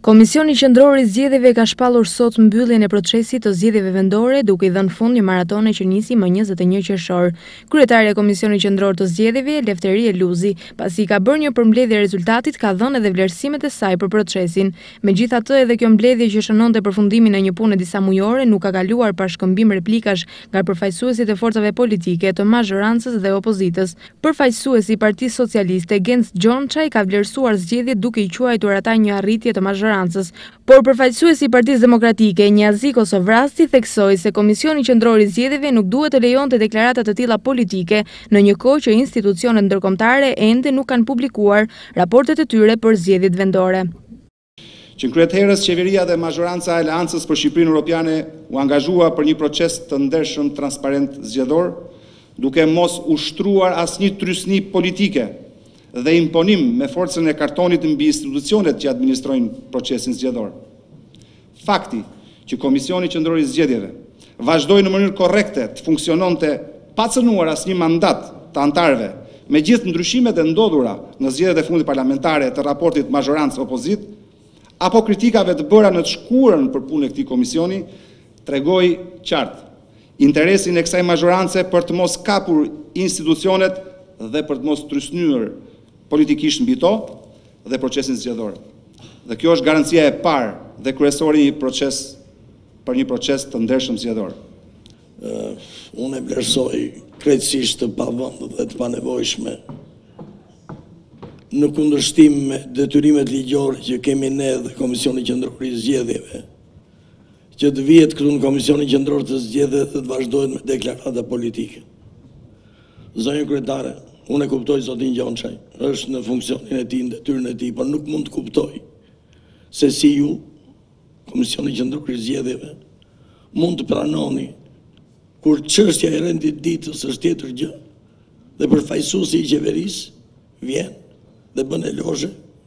Komisioni Qendror i Zgjedhjeve ka shpallur sot mbylljen e procesit të zgjedhjeve vendore, duke i dhënë fund një maratone që nisi më 21 qershor. Kryetaria e Komisionit Qendror të Zgjedhjeve, Lefteri Eluzi, pasi ka bërë një përmbledhje e rezultatit, ka dhënë edhe vlerësimet e saj për procesin. Megjithatë, edhe kjo mbledhje që shënonte përfundimin e një pune disa mujore nuk ka kaluar pa shkëmbim replikash nga përfaqësuesit e forcave politike të mazhorancës dhe opozitës. Përfaqësuesi i Partisë Socialiste, Genc Gjonçaj, ka vlerësuar zgjedhjet duke i quajtur ata një arritje të mazhorancës. Por përfaqësuesi i Partisë Demokratike, Njazi Kosovrasti, theksoi se Komisioni Qendror i Zgjedhjeve nuk duhet të lejonte deklarata të tilla politike në një kohë që institucionet ndërkombëtare ende nuk kanë publikuar raportet e tyre për zgjedhjet vendore. Që në kryet herës qeveria dhe mazhoranca e Aleancës për Shqipërinë Europiane u angazhua për një proces të ndershëm, transparent, zgjedhor, duke mos ushtruar asnjë trysni politike dhe imponim me forcën e kartonit mbi institucionet që administrojnë procesin zgjedhor. Fakti që Komisioni Qendror i Zgjedhjeve vazhdoi në mënyrë korrekte të funksiononte pa cënuar asnjë mandat të antarëve, me gjithë ndryshimet e ndodhura në zgjedhjet e fundit parlamentare të raportit mazhorancë-opozit, apo kritikave të bëra në të shkurën për punën e këtij komisioni, tregoi qartë interesin e kësaj mazhorance për të mos kapur institucionet dhe për të mos trysnyer politikisht mbi to dhe procesin zgjedhor. Dhe kjo është garancia e parë dhe kryesore për një proces të ndershëm zgjedhor. Unë e vlerësoj krejtësisht të pavënd dhe të panevojshme në kundërshtim me detyrimet ligjore që kemi ne dhe Komisioni Qendror i Zgjedhjeve, që të vihet këtu në Komisionin Qendror të Zgjedhjeve dhe të vazhdojnë me deklarata politike. Zonjë kryetare, unë e kuptoj zotin Gjonçaj, është në funksionin e tij, në detyrën e tij, por nuk mund të kuptoj se si ju, Komisioni Qendror i Zgjedhjeve, mund të pranoni kur çështja e rendit ditës është tjetër gjë dhe përfaqësuesi i qeverisë vjen dhe bën elozhe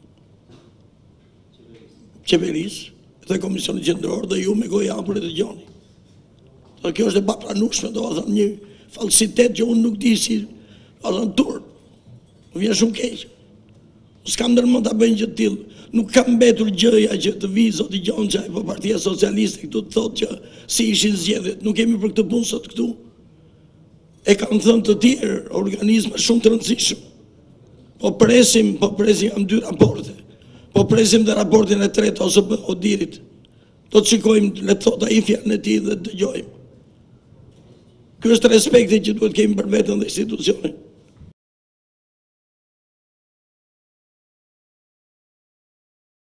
qeverisë dhe Komisioni Qendror dhe ju me gojë hapur e dëgjoni. Kjo është e papranueshme, do të thonë një falsitet që unë nuk di si turp. Më vjen shumë keq. S'kam ndërmend ta bëj gjë të tillë. Nuk ka mbetur gjëja që të vi zoti Gjonçaj apo Partia Socialiste këtu të thotë që si ishin zgjedhjet. Nuk kemi për këtë punë sot këtu. E kanë thënë të tjerë organizma shumë të rëndësishëm. Po presim jam 2 raporte. Po presim dhe raportin e tretë ose Odirit. Do të shikojmë, le të thotë ai fjalën e tij dhe të dëgjojmë. Ky është respekti që duhet kemi për veten dhe institucionin.